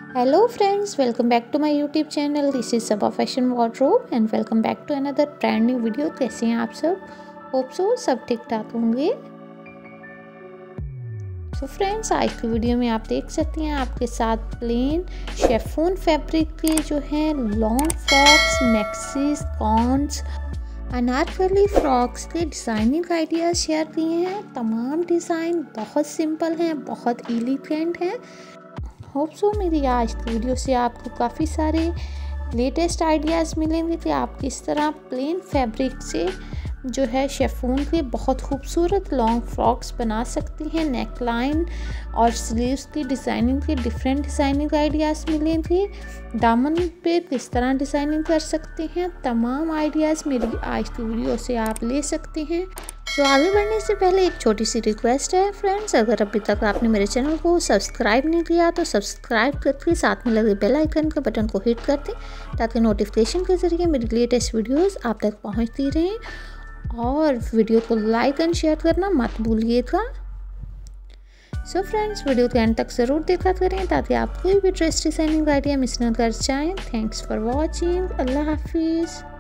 Hello friends, welcome back to my YouTube channel. This is Sabha Fashion Wardrobe and welcome back to another brand new video. कैसे हैं आप सब? Hope so सब ठीक ठाक होंगे। तो फ्रेंड्स, आज की वीडियो में आप देख सकते हैं आपके साथ प्लेन शेफून फैब्रिक के जो हैं लॉन्ग फ्रॉक्स, मैक्सीज, कॉन्स, अनारकली फ्रॉक्स के डिज़ाइनिंग आइडियाज़ शेयर किए हैं। तमाम डिज़ाइन बहुत सिंपल हैं, बहुत एलिगेंट हैं। होप सो मेरी आज की वीडियो से आपको काफ़ी सारे लेटेस्ट आइडियाज़ मिलेंगे कि आप किस तरह प्लेन फैब्रिक से जो है शेफून के बहुत खूबसूरत लॉन्ग फ्रॉक्स बना सकती हैं। नेक लाइन और स्लीव्स की डिज़ाइनिंग के डिफरेंट डिज़ाइनिंग आइडियाज़ मिलेंगे। दामन पे किस तरह डिज़ाइनिंग कर सकते हैं, तमाम आइडियाज़ मेरी आज की वीडियो से आप ले सकते हैं। तो आगे बढ़ने से पहले एक छोटी सी रिक्वेस्ट है फ्रेंड्स, अगर अभी तक आपने मेरे चैनल को सब्सक्राइब नहीं किया तो सब्सक्राइब करके साथ में लगे बेल आइकन के बटन को हिट कर दें ताकि नोटिफिकेशन के ज़रिए मेरी लेटेस्ट वीडियोस आप तक पहुंचती रहें। और वीडियो को लाइक एंड शेयर करना मत भूलिएगा। सो फ्रेंड्स, वीडियो के एंड तक ज़रूर देखा करें ताकि आप कोई भी ड्रेस डिज़ाइनिंग आइडिया मिस न कर जाएँ। Thanks for watching. अल्लाह हाफिज़।